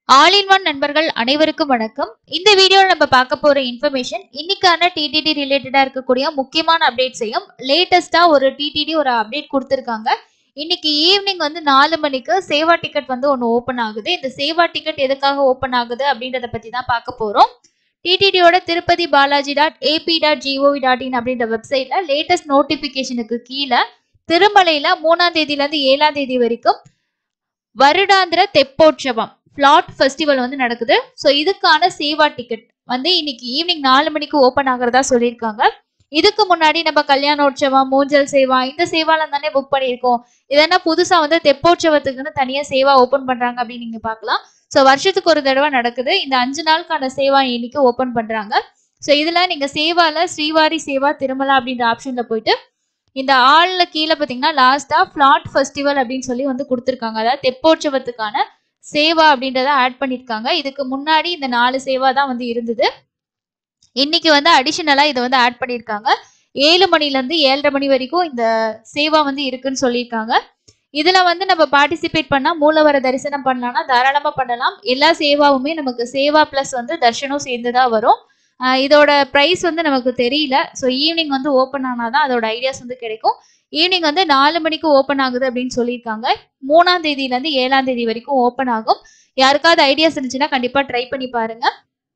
All in one நண்பர்கள் அனைவருக்கும் வணக்கம். இந்த வீடியோல நம்ம பார்க்க போற இன்ஃபர்மேஷன் இன்னைக்கான டிடிடி ரிலேட்டடா இருக்கக்கூடிய முக்கியமான அப்டேட்ஸையும் லேட்டஸ்டா ஒரு டிடிடி ஒரு அப்டேட் கொடுத்திருக்காங்க. இன்னைக்கு ஈவினிங் 4 மணிக்கு சேவா டிக்கெட் ஒன்னு ஓபன் ஆகுது. இந்த சேவா டிக்கெட் எதுக்காக ஓபன் ஆகுது அப்படின்றத பத்தி தான் பார்க்க போறோம். டிடிடியோட திருப்பதி பாலாஜி balaji.ap.gov.in அப்படின்ற வெப்சைட்ல லேட்டஸ்ட் நோட்டிபிகேஷனுக்கு கீழே திருமலையில 3ஆம் தேதியில இருந்து 7ஆம் தேதி வரைக்கும் வருடாந்திர தெப்போற்சவம் பிளாட் ஃபெஸ்டிவல் நடக்குது. ஸோ இதுக்கான சேவா டிக்கெட் இன்னைக்கு ஈவினிங் 4 மணிக்கு ஓப்பன் ஆகிறதா சொல்லியிருக்காங்க. இதுக்கு முன்னாடி நம்ம கல்யாணோற்சவம், மூஞ்சல் சேவா, இந்த சேவாலாம் தானே புக் பண்ணியிருக்கோம். இதெல்லாம் புதுசா தெப்போற்சவத்துக்குன்னு தனியா சேவா ஓப்பன் பண்றாங்க அப்படின்னு நீங்க பார்க்கலாம். ஸோ வருஷத்துக்கு ஒரு தடவை நடக்குது. இந்த 5 நாளுக்கான சேவா இன்னைக்கு ஓப்பன் பண்றாங்க. ஸோ இதுல நீங்க சேவால ஸ்ரீவாரி சேவா திருமலா அப்படின்ற ஆப்ஷன்ல போயிட்டு இந்த ஆள்ல கீழே பார்த்தீங்கன்னா லாஸ்டா பிளாட் ஃபெஸ்டிவல் அப்படின்னு சொல்லி கொடுத்துருக்காங்க. அதாவது தெப்போற்சவத்துக்கான சேவா அப்படின்றத ஆட் பண்ணிருக்காங்க. இதுக்கு முன்னாடி இந்த 4 சேவா தான் இருந்தது. இன்னைக்கு அடிஷனலா இதை ஆட் பண்ணிருக்காங்க. 7 மணில இருந்து 7:30 மணி வரைக்கும் இந்த சேவா இருக்குன்னு சொல்லியிருக்காங்க. இதுல நம்ம பார்ட்டிசிபேட் பண்ணா மூலவர தரிசனம் பண்ணலாம்னா தாராளமா பண்ணலாம். எல்லா சேவாவுமே நமக்கு சேவா பிளஸ் தர்ஷனும் சேர்ந்துதான் வரும். இதோட பிரைஸ் நமக்கு தெரியல. ஸோ ஈவினிங் ஓப்பன் ஆனாதான் அதோட ஐடியாஸ் கிடைக்கும். ஈவினிங் 4 மணிக்கு ஓப்பன் ஆகுது அப்படின்னு சொல்லியிருக்காங்க. 3ஆம் தேதியில இருந்து 7ஆம் தேதி வரைக்கும் ஓப்பன் ஆகும். யாருக்காவது ஐடியாஸ் இருந்துச்சுன்னா கண்டிப்பா ட்ரை பண்ணி பாருங்க.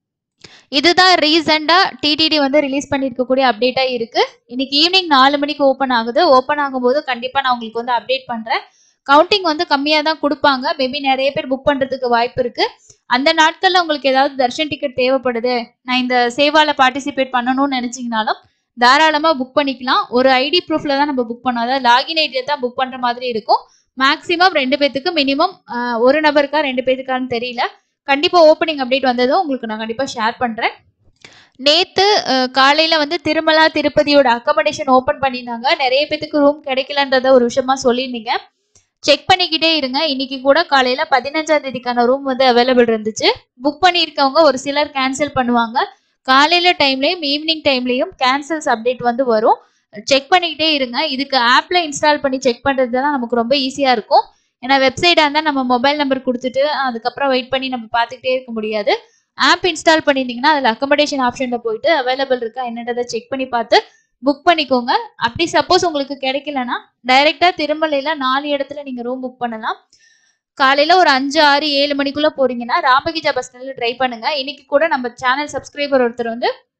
இதுதான் ரீசெண்டா டிடிடி ரிலீஸ் பண்ணிருக்கக்கூடிய அப்டேட்டா இருக்கு. இன்னைக்கு ஈவினிங் 4 மணிக்கு ஓப்பன் ஆகுது. ஓப்பன் ஆகும்போது கண்டிப்பா நான் உங்களுக்கு அப்டேட் பண்றேன். கவுண்டிங் கம்மியா தான் கொடுப்பாங்க. மேபி நிறைய பேர் புக் பண்றதுக்கு வாய்ப்பு இருக்கு. அந்த நாட்கள்ல உங்களுக்கு ஏதாவது தர்ஷன் டிக்கெட் தேவைப்படுது, நான் இந்த சேவால பார்ட்டிசிபேட் பண்ணணும்னு நினைச்சீங்கனாலும் தாராளமா புக் பண்ணிக்கலாம். ஒரு ஐடி ப்ரூஃப்ல தான் நம்ம புக் பண்ணோம். அதாவது லாகின் ஐடியா தான் புக் பண்ற மாதிரி இருக்கும். மேக்சிமம் 2 பேத்துக்கு, மினிமம் ஒரு நபருக்கா 2 பேத்துக்கான்னு தெரியல. கண்டிப்பா ஓப்பனிங் அப்டேட் வந்ததும் உங்களுக்கு நான் கண்டிப்பா ஷேர் பண்றேன். நேத்து காலையில திருமலா திருப்பதியோட அக்கமடேஷன் ஓபன் பண்ணியிருந்தாங்க. நிறைய பேத்துக்கு ரூம் கிடைக்கலன்றத ஒரு விஷயமா சொல்லியிருந்தீங்க. செக் பண்ணிக்கிட்டே இருங்க. இன்னைக்கு கூட காலையில 15ஆம் தேதிக்கான ரூம் அவைலபிள் இருந்துச்சு. புக் பண்ணியிருக்கவங்க ஒரு சிலர் கேன்சல் பண்ணுவாங்க. காலையில டைம்லயும் ஈவினிங் டைம்லயும் கேன்சல்ஸ் அப்டேட் வரும். செக் பண்ணிக்கிட்டே இருங்க. இதுக்கு ஆப்ல இன்ஸ்டால் பண்ணி செக் பண்றது தான் நமக்கு ரொம்ப ஈஸியா இருக்கும். ஏன்னா வெப்சைட்டா இருந்தா நம்ம மொபைல் நம்பர் கொடுத்துட்டு அதுக்கப்புறம் வெயிட் பண்ணி நம்ம பார்த்துக்கிட்டே இருக்க முடியாது. ஆப் இன்ஸ்டால் பண்ணியிருந்தீங்கன்னா அதுல அக்கமடேஷன் ஆப்ஷன்ல போயிட்டு அவைலபிள் இருக்கா என்னன்றதை செக் பண்ணி பார்த்து புக் பண்ணிக்கோங்க. அப்படி சப்போஸ் உங்களுக்கு கிடைக்கலன்னா டைரக்டா திருமலையில 4 இடத்துல நீங்க ரூம் புக் பண்ணலாம். காலையில ஒரு 5, 6, 7 மணிக்குள்ள போறீங்கன்னா ராமகிஜா பஸ் ஸ்டாண்ட்ல ட்ரை பண்ணுங்க. இன்னைக்கு கூட நம்ம சேனல் சப்ஸ்கிரைபர் ஒருத்தர்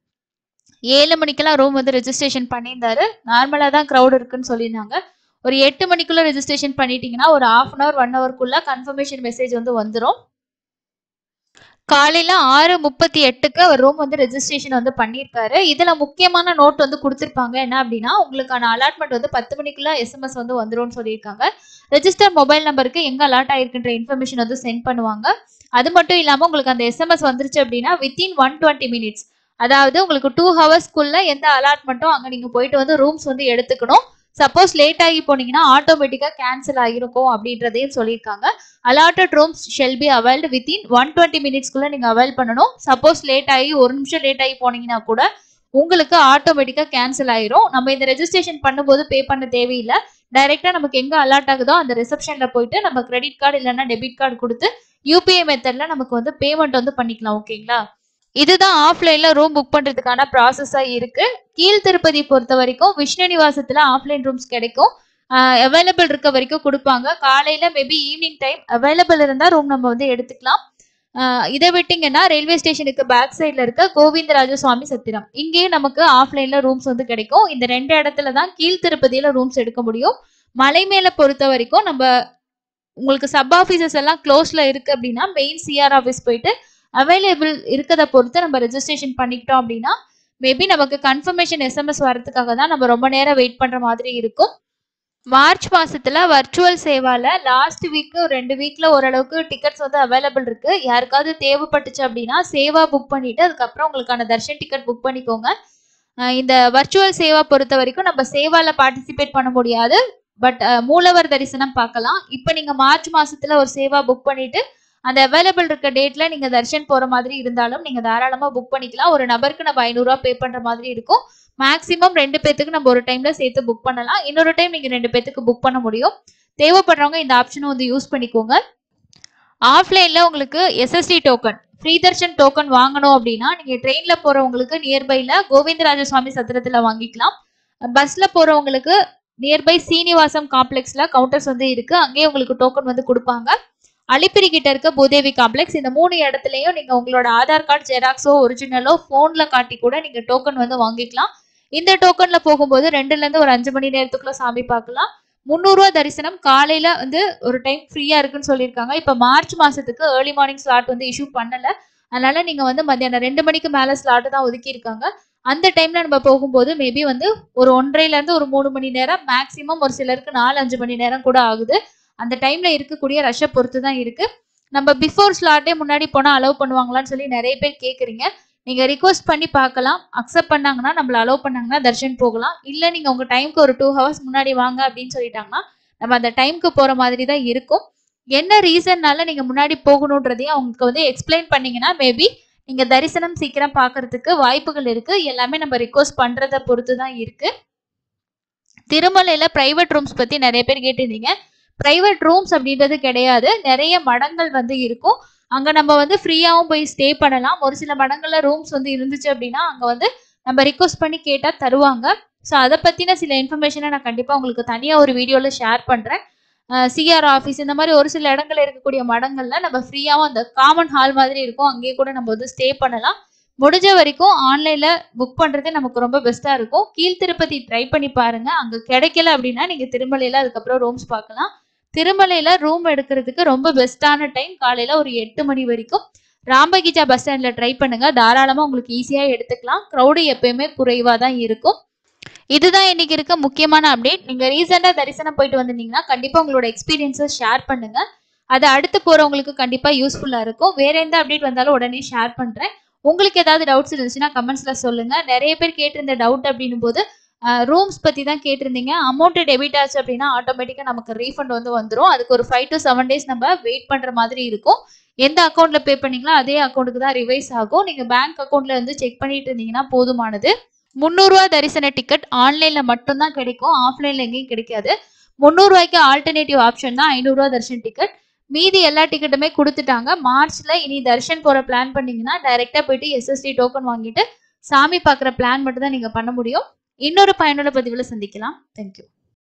7 மணிக்கெல்லாம் ரூம் ரெஜிஸ்ட்ரேஷன் பண்ணியிருந்தாரு. நார்மலா தான் க்ரௌட் இருக்குன்னு சொல்லியிருந்தாங்க. ஒரு 8 மணிக்குள்ள ரெஜிஸ்ட்ரேஷன் பண்ணிட்டீங்கன்னா ஒரு 1/2 hour 1 hourக்குள்ள கன்ஃபர்மேஷன் மெசேஜ் வந்துரும். காலையில 6:38க்கு அவர் ரூம் ரெஜிஸ்ட்ரேஷன் பண்ணியிருக்காரு. இதுல முக்கியமான நோட் கொடுத்திருப்பாங்க. என்ன அப்படின்னா உங்களுக்கான அலாட்மெண்ட் 10 மணிக்குள்ள எஸ்எம்எஸ் வந்துரும்னு சொல்லியிருக்காங்க. ரெஜிஸ்டர் மொபைல் நம்பருக்கு எங்க அலாட் ஆயிருக்குன்ற இன்ஃபர்மேஷன் சென்ட் பண்ணுவாங்க. அது மட்டும் இல்லாம உங்களுக்கு அந்த எஸ்எம்எஸ் வந்துருச்சு அப்படின்னா வித்தின் 120 minutes, அதாவது உங்களுக்கு 2 hours எந்த அலாட்மெண்ட்டும் அங்க நீங்க போயிட்டு ரூம்ஸ் எடுத்துக்கணும். சப்போஸ் லேட் ஆகி போனீங்கன்னா ஆட்டோமேட்டிக்கா கேன்சல் ஆகிருக்கும் அப்படின்றதையும் சொல்லியிருக்காங்க. Allotted rooms shall be availed within 120 minutesக்குள்ள நீங்க அவைல் பண்ணணும். சப்போஸ் லேட் ஆகி 1 நிமிஷம் லேட் ஆகி போனீங்கன்னா கூட உங்களுக்கு ஆட்டோமேட்டிக்கா கேன்சல் ஆயிரும். நம்ம இந்த ரெஜிஸ்ட்ரேஷன் பண்ணும்போது பே பண்ண தேவையில்லை. டைரக்டா நமக்கு எங்க அலாட் ஆகுதோ அந்த ரிசப்ஷன்ல போயிட்டு நம்ம கிரெடிட் கார்டு இல்லைன்னா டெபிட் கார்டு கொடுத்து யூபிஐ மெத்தட்ல நமக்கு பேமெண்ட் பண்ணிக்கலாம். ஓகேங்களா? இதுதான் ஆஃப்லைன்ல ரூம் புக் பண்றதுக்கான ப்ராசஸா இருக்கு. கீழ் திருப்பதி பொறுத்த வரைக்கும் விஷ்ணு நிவாசத்துல ஆஃப்லைன் ரூம்ஸ் கிடைக்கும். அவைலபிள் இருக்க வரைக்கும் கொடுப்பாங்க. காலையில மேபி ஈவினிங் டைம் அவைலபிள் இருந்தா ரூம் நம்ம எடுத்துக்கலாம். இதை விட்டீங்கன்னா ரயில்வே ஸ்டேஷனுக்கு பேக் சைட்ல இருக்க கோவிந்தராஜ சுவாமி சத்திரம், இங்கேயும் நமக்கு ஆஃப்லைன்ல ரூம்ஸ் கிடைக்கும். இந்த 2 இடத்துல தான் கீழ் திருப்பதியில ரூம்ஸ் எடுக்க முடியும். மலை மேல பொறுத்த வரைக்கும் நம்ம உங்களுக்கு சப் ஆபீசஸ் எல்லாம் க்ளோஸ்ல இருக்கு அப்படின்னா மெயின் சிஆர் ஆஃபீஸ் போயிட்டு அவைலபிள் இருக்கிறத பொறுத்து நம்ம ரெஜிஸ்ட்ரேஷன் பண்ணிக்கிட்டோம் அப்படின்னா மேபி நமக்கு கன்ஃபர்மேஷன் எஸ்எம்எஸ் வரதுக்காக தான் நம்ம ரொம்ப நேரம் வெயிட் பண்ற மாதிரி இருக்கும். மார்ச் மாசத்துல வர்ச்சுவல் சேவால லாஸ்ட் வீக் 2 வீக்ல ஓரளவுக்கு டிக்கெட்ஸ் அவைலபிள் இருக்கு. யாருக்காவது தேவைப்பட்டுச்சு அப்படின்னா சேவா புக் பண்ணிட்டு அதுக்கப்புறம் உங்களுக்கான தர்ஷன் டிக்கெட் புக் பண்ணிக்கோங்க. இந்த வர்ச்சுவல் சேவா பொறுத்த வரைக்கும் நம்ம சேவால பார்ட்டிசிபேட் பண்ண முடியாது. பட் மூலவர் தரிசனம் பார்க்கலாம். இப்போ நீங்க மார்ச் மாசத்துல ஒரு சேவா புக் பண்ணிட்டு அந்த அவைலபிள் இருக்க டேட்ல நீங்க தர்ஷன் போற மாதிரி இருந்தாலும் நீங்க தாராளமா புக் பண்ணிக்கலாம். ஒரு நபருக்கு நம்ம 500 ரூபாய் பே பண்ற மாதிரி இருக்கும். மேக்சிமம் 2 பேத்துக்கு நம்ம ஒரு டைம்ல சேர்த்து புக் பண்ணலாம். இன்னொரு டைம் நீங்க 2 பேத்துக்கு புக் பண்ண முடியும். தேவைப்படுறவங்க இந்த ஆப்ஷனை யூஸ் பண்ணிக்கோங்க. ஆஃப்லைன்ல உங்களுக்கு SSD token free darshan token வாங்கணும் அப்படின்னா நீங்க ட்ரெயின்ல போறவங்களுக்கு நியர்பைல கோவிந்தராஜ சுவாமி சத்திரத்துல வாங்கிக்கலாம். பஸ்ல போறவங்களுக்கு நியர்பை சீனிவாசம் காம்ப்ளெக்ஸ்ல கவுண்டர்ஸ் வந்து இருக்கு, அங்கேயே உங்களுக்கு டோக்கன் வந்து கொடுப்பாங்க. அலிப்பிரி கிட்ட இருக்க பூதேவி காம்ப்ளெக்ஸ், இந்த 3 இடத்துலயும் நீங்க உங்களோட ஆதார் கார்டு ஜெராக்ஸோ ஒரிஜினலோ போன்ல காட்டி கூட நீங்க டோக்கன் வந்து வாங்கிக்கலாம். இந்த டோக்கன்ல போகும்போது 2ல இருந்து ஒரு 5 மணி நேரத்துக்குள்ள சாமி பார்க்கலாம். 300 ரூபா தரிசனம். காலையில வந்து ஒரு டைம் ஃப்ரீயா இருக்குன்னு சொல்லியிருக்காங்க. இப்ப மார்ச் மாசத்துக்கு ஏர்லி மார்னிங் ஸ்லாட் வந்து இஷ்யூ பண்ணல, அதனால நீங்க வந்து மத்தியானம் 2 மணிக்கு மேல ஸ்லாட் தான் ஒதுக்கி இருக்காங்க. அந்த டைம்ல நம்ம போகும்போது மேபி வந்து ஒரு 1:30ல இருந்து ஒரு 3 மணி நேரம், மேக்சிமம் ஒரு சிலருக்கு 4-5 மணி நேரம் கூட ஆகுது. அந்த டைம்ல இருக்கக்கூடிய ரஷ்ஷை பொறுத்து தான் இருக்கு. நம்ம பிஃபோர் ஸ்லாட்டே முன்னாடி போனா அலோவ் பண்ணுவாங்களான்னு சொல்லி நிறைய பேர் கேக்குறீங்க. நீங்க ரிக்வஸ்ட் பண்ணி பார்க்கலாம். அக்செப்ட் பண்ணாங்கன்னா நம்மள அலோவ் பண்ணாங்கன்னா தர்ஷன் போகலாம். இல்ல நீங்க உங்க டைம்க்கு ஒரு 2 ஹவர்ஸ் முன்னாடி வாங்க அப்படின்னு சொல்லிட்டாங்கன்னா நம்ம அந்த டைம்க்கு போற மாதிரி தான் இருக்கும். என்ன ரீசன்னால நீங்க முன்னாடி போகணுன்றதையும் அவங்களுக்கு வந்து எக்ஸ்பிளைன் பண்ணீங்கன்னா மேபி நீங்க தரிசனம் சீக்கிரம் பாக்குறதுக்கு வாய்ப்புகள் இருக்கு. எல்லாமே நம்ம ரிக்வஸ்ட் பண்றதை பொறுத்து தான் இருக்கு. திருமலையில பிரைவேட் ரூம்ஸ் பத்தி நிறைய பேர் கேட்டிருந்தீங்க. பிரைவேட் ரூம்ஸ் அப்படின்றது கிடையாது, நிறைய மடங்கள் வந்து இருக்கும். அங்க நம்ம வந்து ஃப்ரீயாவும் போய் ஸ்டே பண்ணலாம். ஒரு சில மடங்கள்ல ரூம்ஸ் வந்து இருந்துச்சு அப்படின்னா அங்க வந்து நம்ம ரிக்வஸ்ட் பண்ணி கேட்டா தருவாங்க. ஸோ அதை பத்தின சில இன்ஃபர்மேஷனை நான் கண்டிப்பா உங்களுக்கு தனியா ஒரு வீடியோல ஷேர் பண்றேன். சிஆர் ஆஃபீஸ் இந்த மாதிரி ஒரு சில இடங்கள்ல இருக்கக்கூடிய மடங்கள்ல நம்ம ஃப்ரீயாவும் அந்த காமன் ஹால் மாதிரி இருக்கும், அங்கேயே கூட நம்ம வந்து ஸ்டே பண்ணலாம். முடிஞ்ச வரைக்கும் ஆன்லைன்ல புக் பண்றது நமக்கு ரொம்ப பெஸ்டா இருக்கும். கீழ் திருப்பதி ட்ரை பண்ணி பாருங்க, அங்க கிடைக்கல அப்படின்னா நீங்க திருமலையில அதுக்கப்புறம் ரூம்ஸ் பார்க்கலாம். திருமலையில ரூம் எடுக்கிறதுக்கு ரொம்ப பெஸ்டான டைம் காலையில ஒரு 8 மணி வரைக்கும். ராம்பகிஜா பஸ் ஸ்டாண்ட்ல ட்ரை பண்ணுங்க, தாராளமா உங்களுக்கு ஈஸியா எடுத்துக்கலாம். க்ரௌடு எப்பயுமே குறைவா தான் இருக்கும். இதுதான் இன்னைக்கு இருக்க முக்கியமான அப்டேட். நீங்க ரீசெண்டா தரிசனம் போயிட்டு வந்திருந்தீங்கன்னா கண்டிப்பா உங்களோட எக்ஸ்பீரியன்ஸை ஷேர் பண்ணுங்க, அது அடுத்து போறவங்களுக்கு கண்டிப்பா யூஸ்ஃபுல்லா இருக்கும். வேற எந்த அப்டேட் வந்தாலும் உடனே ஷேர் பண்றேன். உங்களுக்கு ஏதாவது டவுட்ஸ் இருந்துச்சுன்னா கமெண்ட்ஸ்ல சொல்லுங்க. நிறைய பேர் கேட்டிருந்த டவுட் அப்படின்னும் போது ரூம்ஸ் பத்தி தான் கேட்டிருந்தீங்க. அமௌண்ட் டெபிட் ஆச்சு அப்படின்னா ஆட்டோமேட்டிக்கா நமக்கு ரீஃபண்ட் வந்து வந்துடும். அதுக்கு ஒரு 5 to 7 days நம்ம வெயிட் பண்ற மாதிரி இருக்கும். எந்த அக்கௌண்ட்ல பே பண்ணீங்களோ அதே அக்கௌண்ட்டுக்கு தான் ரிவைஸ் ஆகும். நீங்க பேங்க் அக்கௌண்ட்ல வந்து செக் பண்ணிட்டு இருந்தீங்கன்னா போதுமானது. 300 ரூபா தரிசன டிக்கெட் ஆன்லைன்ல மட்டும்தான் கிடைக்கும், ஆஃப்லைன்ல எங்கேயும் கிடைக்காது. 300 ரூபாய்க்கு ஆல்டர்னேட்டிவ் ஆப்ஷன் தான் 500 ரூபா தர்ஷன் டிக்கெட். மீதி எல்லா டிக்கெட்டுமே கொடுத்துட்டாங்க. மார்ச்ல இனி தர்ஷன் போற பிளான் பண்ணீங்கன்னா டைரக்டா போயிட்டு எஸ்எஸ்டி டோக்கன் வாங்கிட்டு சாமி பார்க்குற பிளான் மட்டும் தான் நீங்க பண்ண முடியும். இன்னொரு பயனுள்ள பதிவுல சந்திக்கலாம். தேங்க்யூ.